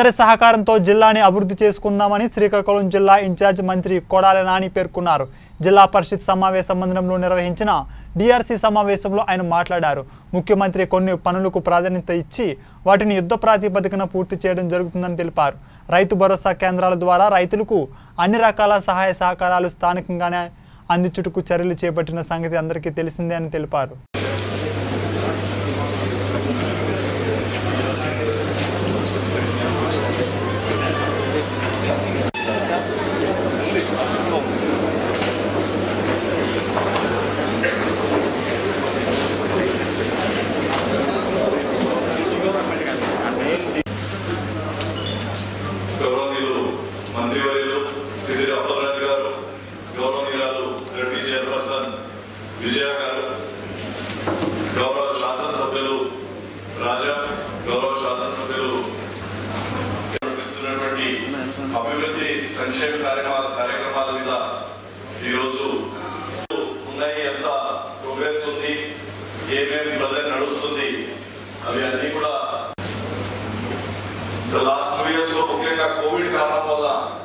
అందరి సహకారంతో జిల్లాని అభివృద్ధి చేసుకుందామని శ్రీకాకుళం జిల్లా ఇన్ఛార్జ్ మంత్రి కొడాలి నాని పేర్కొన్నారు. జిల్లా పరిషత్ సమావేశ మందిరంలో నిర్వహించిన డిఆర్సీ సమావేశంలో ఆయన మాట్లాడారు. ముఖ్యమంత్రి కొన్ని పనులకు ప్రాధాన్యత ఇచ్చి వాటిని యుద్ధ ప్రాతిపదికన పూర్తి చేయడం జరుగుతుందని తెలిపారు. రైతు భరోసా కేంద్రాల ద్వారా రైతులకు అన్ని రకాల సహాయ సహకారాలు స్థానికంగానే అందించుటకు చర్యలు చేపట్టిన సంగతి అందరికీ తెలిసిందే అని తెలిపారు. విజయ గారు, గౌరవ శాసనసభ్యులు రాజా, గౌరవ శాసనసభ్యులు నిర్వహిస్తున్నటువంటి అభివృద్ధి సంక్షేమ కార్యక్రమాల మీద ఈరోజు ఉన్నాయి, ఎంత ప్రోగ్రెస్ ఉంది, ఏమేమి ప్రజెంట్ నడుస్తుంది, అవి అన్ని కూడా లాస్ట్ 2 years లో ముఖ్యంగా కోవిడ్ కారణం వల్ల,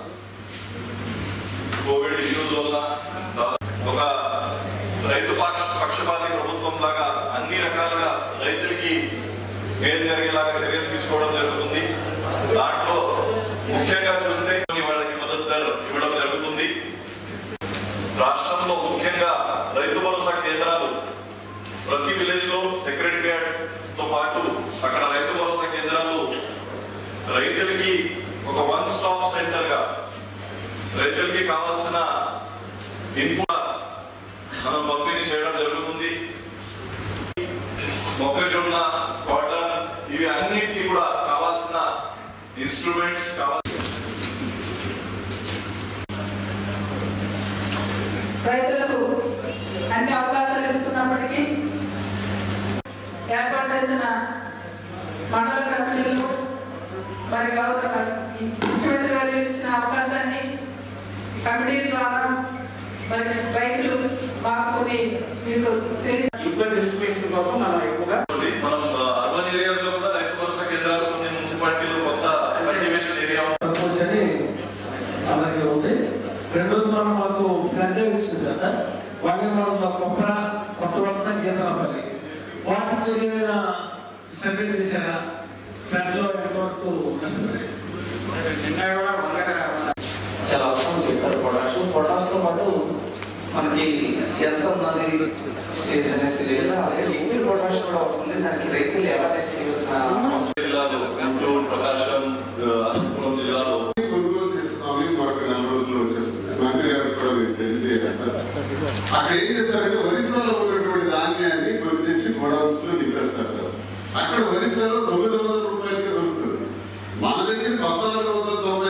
కోవిడ్ ఇష్యూస్ వల్ల ఒక రైతు పక్షపాతి ప్రభుత్వం లాగా అన్ని రకాలుగా రైతులకి మేలు జరిగేలాగా చర్యలు తీసుకోవడం జరుగుతుంది. దాంట్లో ముఖ్యంగా చూస్తే వాళ్ళకి మద్దతు ధర ఇవ్వడం జరుగుతుంది. రాష్ట్రంలో ముఖ్యంగా రైతు భరోసా కేంద్రాలు ప్రతి విలేజ్ లో సెక్రటరియట్ తో పాటు అక్కడ రైతు భరోసా కేంద్రాలు రైతులకి ఒక 1 stop సెంటర్ గా రైతులకి కావాల్సిన ఇన్పుట్ మనం పంపిణీ చేయడం జరుగుతుంది. మొక్కజొన్న, కాటన్, ఇవి అన్నిటికీ కూడా కావాల్సిన ఇన్స్ట్రుమెంట్స్ రైతులకు అన్ని అవకాశాలు ఇస్తున్నప్పటికీ ఏర్పాటు చేసిన మండల కమిటీలు మరి ముఖ్యమంత్రి గారు ఇచ్చిన అవకాశాన్ని కమిటీ ద్వారా మరి రైతులు మాకు మీకు తెలిసి మనం అర్బన్ ఏరియాస్ లో కూడా రైతు భరోసా కేంద్రాలు కొన్ని మున్సిపాలిటీలు కొత్త కల్టివేషన్ ఏరియా అలాగే ఉంది. రెండోది మనం మాకు ఫ్రెండ్ ఇచ్చింది కదా సార్, వాటిని మనం కొత్త వరుస గీతలు వాటికి ఏమైనా సర్వే చేశారా? ఫ్రెండ్ లో ఎంతవరకు చాలా అవసరం చెప్పారు. పొటాష్ తో పాటు మనకి ఎంత ఉన్నది స్టేజ్ అనేది తెలియదు. అలాగే లిక్విడ్ పొటాష్ కూడా వస్తుంది. దానికి రైతులు అవేర్నెస్ చేయాల్సిన జిల్లాలో గుంటూరు, ప్రకాశం, అనంతపురం జిల్లాలో కొనుగోలు చేసే సమయం మరొక 4 రోజుల్లో వచ్చేస్తుంది. మంత్రి గారికి కూడా మీరు తెలియజేయాలి సార్. అక్కడ ఏం చేస్తారంటే ఒరిస్సాలో ఉన్నటువంటి ధాన్యాన్ని గుర్తించి గోడౌన్స్ లో నింపేస్తారు సార్. అక్కడ ఒరిస్సాలో 900 రూపాయలకి దొరుకుతుంది. మన దగ్గర 1490